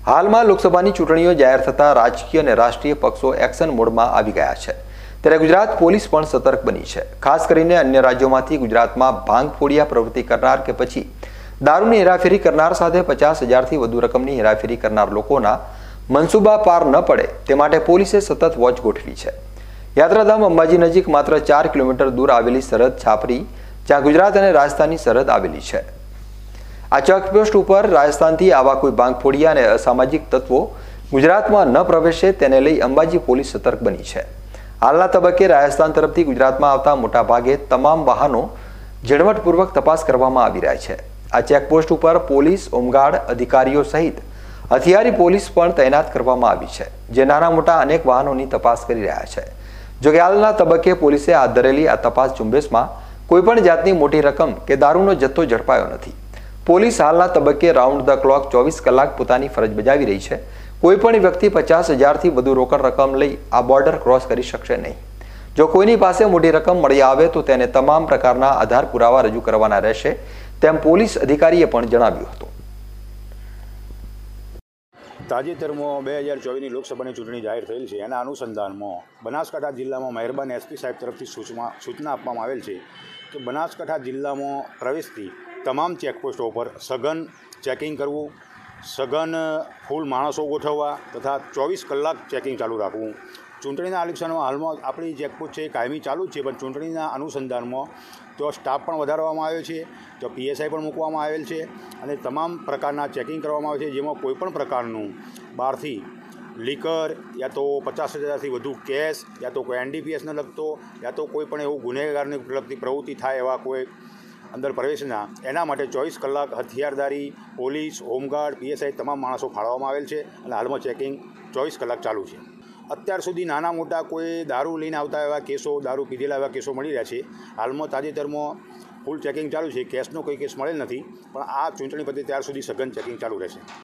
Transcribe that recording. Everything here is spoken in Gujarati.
હાલમાં લોકસભાની ચૂંટણીઓ જાહેર થતાં રાજકીય અને રાષ્ટ્રીય પક્ષો એક્શન મોડમાં આવી ગયા છે, ત્યારે ગુજરાત પોલીસ પણ સતર્ક બની છે। ખાસ કરીને અન્ય રાજ્યોમાંથી ગુજરાતમાં ભાંગ ફોડિયા પ્રવૃત્તિ કરનાર કે પછી દારૂની હેરાફેરી કરનાર સાથે 50,000થી વધુ રકમની હેરાફેરી કરનાર લોકોના મનસૂબા પાર ન પડે તે માટે પોલીસે સતત વોચ ગોઠવી છે। યાત્રાધામ અંબાજી નજીક માત્ર 4 કિલોમીટર દૂર આવેલી સરહદ છાપરી, જ્યાં ગુજરાત અને રાજસ્થાનની સરહદ આવેલી છે, આ ચેકપોસ્ટ ઉપર રાજસ્થાનથી આવા કોઈ ભાંગફોડિયા અને અસામાજિક તત્વો ગુજરાતમાં ન પ્રવેશે તેને લઈ અંબાજી પોલીસ સતર્ક બની છે। હાલના તબક્કે રાજસ્થાન તરફથી ગુજરાતમાં આવતા મોટા ભાગે તમામ વાહનો ઝીણવટપૂર્વક તપાસ કરવામાં આવી રહ્યા છે। આ ચેકપોસ્ટ ઉપર પોલીસ, હોમગાર્ડ અધિકારીઓ સહિત હથિયારી પોલીસ પણ તૈનાત કરવામાં આવી છે, જે નાના મોટા અનેક વાહનોની તપાસ કરી રહ્યા છે। જોકે હાલના તબક્કે પોલીસે હાથ ધરેલી આ તપાસ ઝુંબેશમાં કોઈપણ જાતની મોટી રકમ કે દારૂનો જથ્થો ઝડપાયો નથી। પોલીસ હાલના તબક્કે રાઉન્ડ ધ ક્લોક 24 કલાક પોતાની ફરજ બજાવી રહી છે। કોઈપણ વ્યક્તિ 50,000થી વધુ રોકડ રકમ લઈ આ બોર્ડર ક્રોસ કરી શકશે નહીં। જો કોઈની પાસે મોટી રકમ મળી આવે તો તેને તમામ પ્રકારના આધાર પુરાવા રજૂ કરવાના રહેશે, તેમ પોલીસ અધિકારીએ પણ જણાવ્યું હતું। તાજેતરમાં 2024ની લોકસભાની ચૂંટણી જાહેર થયેલ છે, એના અનુસંધાનમાં બનાસકાંઠા જિલ્લામાં મહેરબાન એસપી સાહેબ તરફથી સૂચના આપવામાં આવેલ છે કે બનાસકાંઠા જિલ્લામાં પ્રવેશતી તમામ ચેકપોસ્ટો પર સઘન ચેકિંગ કરવું, સઘન ફૂલ માણસો ગોઠવવા તથા 24 કલાક ચેકિંગ ચાલુ રાખવું। ચૂંટણીના અનુસંધાનમાં હાલમાં આપણી ચેકપોસ્ટ છે એ કાયમી ચાલુ જ છે, પણ ચૂંટણીના અનુસંધાનમાં તો સ્ટાફ પણ વધારવામાં આવ્યો છે, તો પીએસઆઈ પણ મૂકવામાં આવેલ છે અને તમામ પ્રકારના ચેકિંગ કરવામાં આવે છે, જેમાં કોઈપણ પ્રકારનું બહારથી લીકર યા તો 50,000થી વધુ કેશ યા તો કોઈ એનડીપીએસને લગતો યા તો કોઈ પણ એવું ગુનેગારને લગતી પ્રવૃત્તિ થાય એવા કોઈ અંદર પ્રવેશના એના માટે 24 કલાક હથિયારધારી પોલીસ, હોમગાર્ડ, પીએસઆઈ તમામ માણસો ફાળવવામાં આવેલ છે અને હાલમાં ચેકિંગ 24 કલાક ચાલુ છે। અત્યાર સુધી નાના મોટા કોઈ દારૂ લઈને આવતા એવા કેસો, દારૂ પીધેલા એવા કેસો મળી રહ્યા છે। હાલમાં તાજેતરમાં ફૂલ ચેકિંગ ચાલુ છે, કેસનો કોઈ કેસ મળેલ નથી, પણ આ ચૂંટણી પતે ત્યાર સુધી સઘન ચેકિંગ ચાલુ રહેશે।